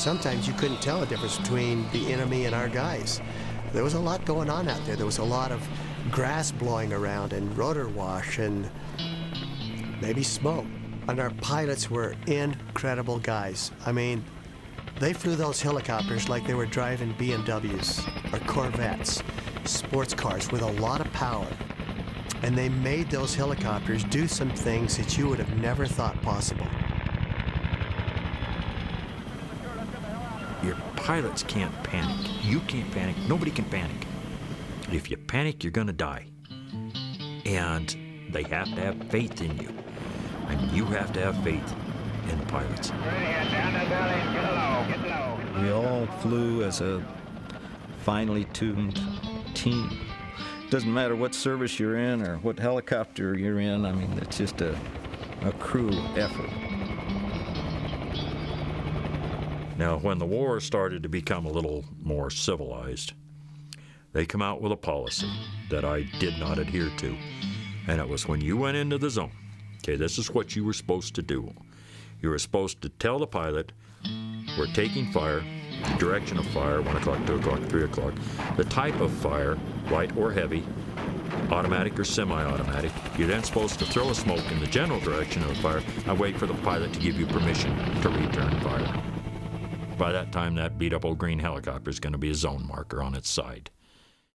sometimes you couldn't tell the difference between the enemy and our guys. There was a lot going on out there. There was a lot of grass blowing around and rotor wash and maybe smoke. And our pilots were incredible guys. I mean, they flew those helicopters like they were driving BMWs or Corvettes, sports cars with a lot of power. And they made those helicopters do some things that you would have never thought possible. Your pilots can't panic. You can't panic. Nobody can panic. If you panic, you're going to die. And they have to have faith in you. And you have to have faith in the pilots. We all flew as a finely tuned team. Doesn't matter what service you're in or what helicopter you're in. I mean, it's just a crew effort. Now, when the war started to become a little more civilized, they come out with a policy that I did not adhere to. And it was when you went into the zone, okay, this is what you were supposed to do. You were supposed to tell the pilot, we're taking fire, the direction of fire, 1 o'clock, 2 o'clock, 3 o'clock, the type of fire, light or heavy, automatic or semi-automatic. You're then supposed to throw a smoke in the general direction of the fire and wait for the pilot to give you permission to return fire. By that time, that beat-up old green helicopter is going to be a zone marker on its side.